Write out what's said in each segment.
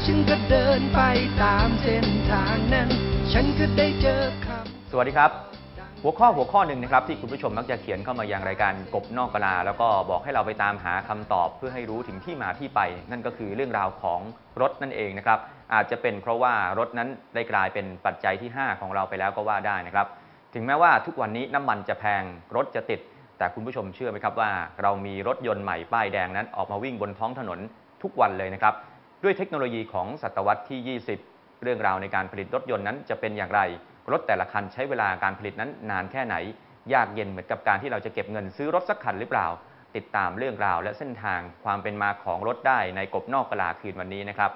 ฉันก็เดินไปตามเส้นทางนั้นฉันก็ได้เจอคำสวัสดีครับหัวข้อหนึ่งนะครับที่คุณผู้ชมมักจะเขียนเข้ามายังรายการกบนอกกะลาแล้วก็บอกให้เราไปตามหาคำตอบเพื่อให้รู้ถึงที่มาที่ไปนั่นก็คือเรื่องราวของรถนั่นเองนะครับอาจจะเป็นเพราะว่ารถนั้นได้กลายเป็นปัจจัยที่5ของเราไปแล้วก็ว่าได้นะครับถึงแม้ว่าทุกวันนี้น้ำมันจะแพงรถจะติดแต่คุณผู้ชมเชื่อไหมครับว่าเรามีรถยนต์ใหม่ป้ายแดงนั้นออกมาวิ่งบนท้องถนนทุกวันเลยนะครับด้วยเทคโนโลยีของศตวรรษที่20เรื่องราวในการผลิตรถยนต์นั้นจะเป็นอย่างไรรถแต่ละคันใช้เวลาการผลิตนั้นนานแค่ไหนยากเย็นเหมือนกับการที่เราจะเก็บเงินซื้อรถสักคันหรือเปล่าติดตามเรื่องราวและเส้นทางความเป็นมาของรถได้ในกบนอกกะลาคืนวันนี้นะครับ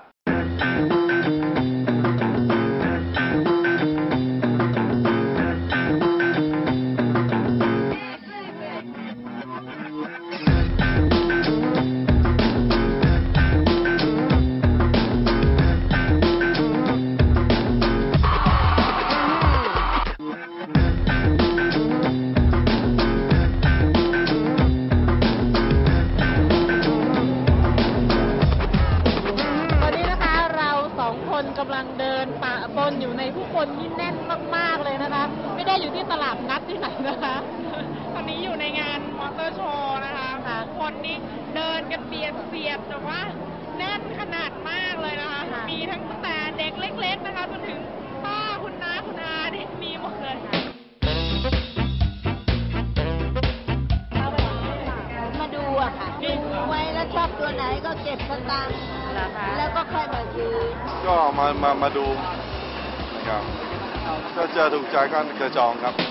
กำลังเดินปะปนอยู่ในผู้คนที่แน่นมากๆเลยนะคะไม่ได้อยู่ที่ตลาดนัดที่ไหนนะคะตอนนี้อยู่ในงานมอเตอร์โชว์นะคะคนนี้เดินกันเบียดแต่ว่าแน่นขนาดมากเลยนะคะมีทั้งแต่เด็กเล็กๆนะคะจนถึงป้าคุณน้าคุณอาที่มีหมดเลยมาดูอะค่ะดูไว้แล้วชอบตัวไหนก็เก็บสตางค์แล้วก็ค่อยมาซื้อก็มาดูนะครับก็เจอถูกใจก็จะจองครับ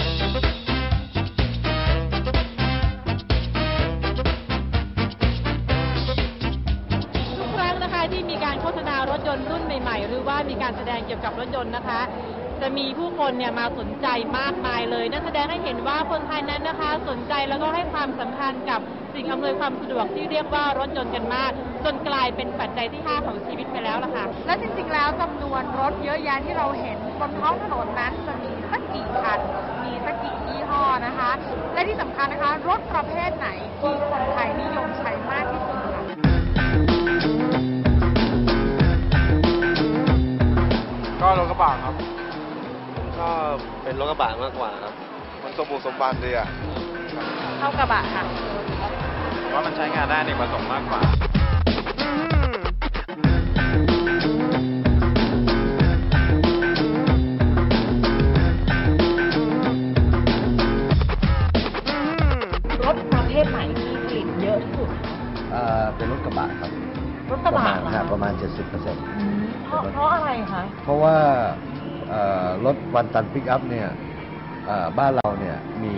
ทุกครั้งนะคะที่มีการโฆษณารถยนต์รุ่นใหม่ๆหรือว่ามีการแสดงเกี่ยวกับรถยนต์นะคะจะมีผู้คนเนี่ยมาสนใจมากมายเลยนั่นแสดงให้เห็นว่าคนไทยนั้นนะคะสนใจแล้วก็ให้ความสำคัญกับสิ่งอำนวยความสะดวกที่เรียกว่ารถยนต์กันมากจนกลายเป็นปัจจัยที่5ของชีวิตไปแล้วล่ะค่ะและจริงๆแล้วจำนวนรถเยอะแยะที่เราเห็นบนท้องถนนนั้นจะมีสักกี่คันมีสักกี่ยี่ห้อนะคะและที่สำคัญนะคะรถประเภทไหนที่คนไทยนิยมใช้มากที่สุดค่ะก็รถกระบะครับก็เป็นรถกระบะมากกว่าครับมันสมบูรณ์สมบันดีอ่ะเข้ากระบะค่ะว่ามันใช้งานได้ในประสงค์มากกว่ารถประเภทไหนที่ผลิตเยอะที่สุดเป็นรถกระบะครับรถกระบะประมาณ 70% เพราะอะไรคะเพราะว่ารถวันตันปิกอัพเนี่ยบ้านเราเนี่ยมี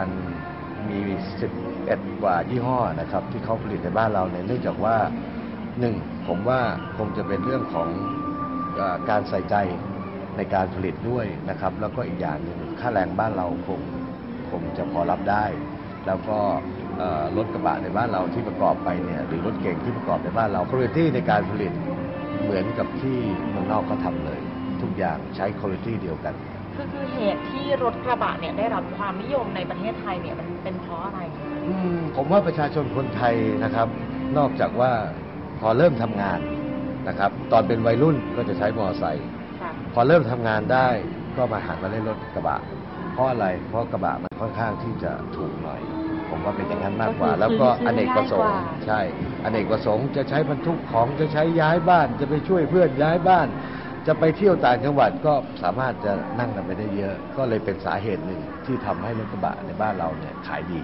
11กว่ายี่ห้อนะครับที่เขาผลิตในบ้านเราเนี่ยเนื่องจากว่า1ผมว่าคงจะเป็นเรื่องของการใส่ใจในการผลิตด้วยนะครับแล้วก็อีกอย่างหนึ่งค่าแรงบ้านเราคงจะพอรับได้แล้วก็รถกระบะในบ้านเราที่ประกอบไปเนี่ยหรือรถเก่งที่ประกอบในบ้านเราคุณภาพในการผลิตเหมือนกับที่เมืองนอกเขาทำเลยทุกอย่างใช้คุณภาพเดียวกันคือเหตุที่รถกระบะเนี่ยได้รับความนิยมในประเทศไทยเนี่ยมันเป็นเพราะอะไรผมว่าประชาชนคนไทยนะครับนอกจากว่าพอเริ่มทำงานนะครับตอนเป็นวัยรุ่นก็จะใช้มอเตอร์ไซค์พอเริ่มทำงานได้ก็มาหันมาเล่นรถกระบะเพราะอะไรเพราะกระบะมันค่อนข้างที่จะถูกหน่อยผมว่าเป็นอย่างนั้นมากกว่าแล้วก็อเนกประสงค์ใช่อเนกประสงค์จะใช้บรรทุกของจะใช้ย้ายบ้านจะไปช่วยเพื่อนย้ายบ้านจะไปเที่ยวต่างจังหวัดก็สามารถจะนั่งกันไปได้เยอะก็เลยเป็นสาเหตุหนึ่งที่ทำให้รถกระบะในบ้านเราเนี่ยขายดี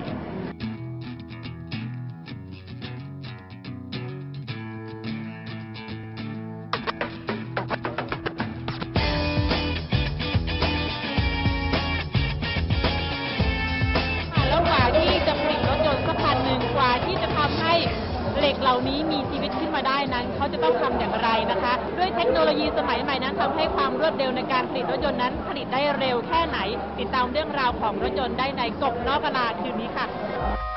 แล้วกว่าที่จะผลิตรถยนต์สักคันหนึ่งกว่าที่จะทำให้เหล็กเหล่านี้มีชีวิตขึ้นมาได้นั้นเขาจะต้องทำอย่างไรนะคะด้วยเทคโนโลยีสมัยใหม่นั้นทำให้ความรวดเร็วในการผลิตรถยนต์นั้นผลิตได้เร็วแค่ไหนติดตามเรื่องราวของรถยนต์ได้ในกบนอกกะลาคืนนี้ค่ะ